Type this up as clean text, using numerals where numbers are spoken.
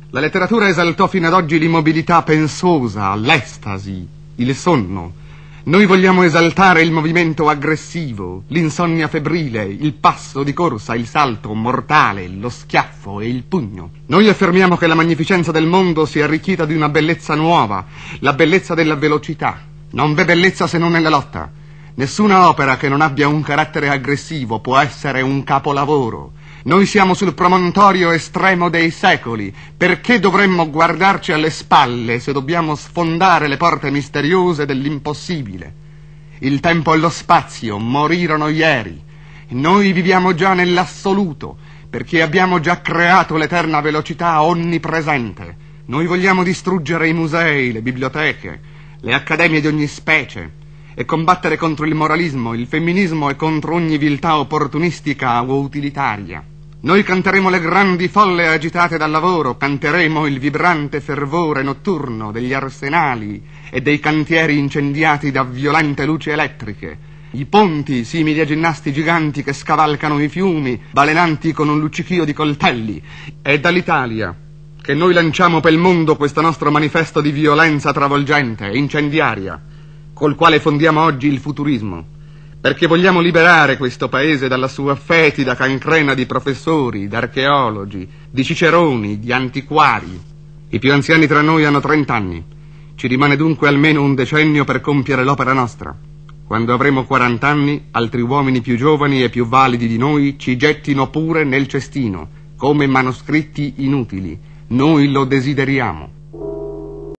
La letteratura esaltò fino ad oggi l'immobilità pensosa, l'estasi, il sonno. Noi vogliamo esaltare il movimento aggressivo, l'insonnia febbrile, il passo di corsa, il salto mortale, lo schiaffo e il pugno. Noi affermiamo che la magnificenza del mondo sia arricchita di una bellezza nuova, la bellezza della velocità. Non v'è bellezza se non nella lotta. Nessuna opera che non abbia un carattere aggressivo può essere un capolavoro. Noi siamo sul promontorio estremo dei secoli. Perché dovremmo guardarci alle spalle se dobbiamo sfondare le porte misteriose dell'impossibile? Il tempo e lo spazio morirono ieri. Noi viviamo già nell'assoluto, perché abbiamo già creato l'eterna velocità onnipresente. Noi vogliamo distruggere i musei, le biblioteche, le accademie di ogni specie e combattere contro il moralismo, il femminismo e contro ogni viltà opportunistica o utilitaria. Noi canteremo le grandi folle agitate dal lavoro, canteremo il vibrante fervore notturno degli arsenali e dei cantieri incendiati da violente luci elettriche, i ponti simili a ginnasti giganti che scavalcano i fiumi, balenanti con un luccichio di coltelli. È dall'Italia che noi lanciamo per il mondo questo nostro manifesto di violenza travolgente e incendiaria, col quale fondiamo oggi il futurismo, perché vogliamo liberare questo paese dalla sua fetida cancrena di professori, d'archeologi, di ciceroni, di antiquari. I più anziani tra noi hanno 30 anni. Ci rimane dunque almeno un decennio per compiere l'opera nostra. Quando avremo 40 anni, altri uomini più giovani e più validi di noi ci gettino pure nel cestino, come manoscritti inutili. Noi lo desideriamo.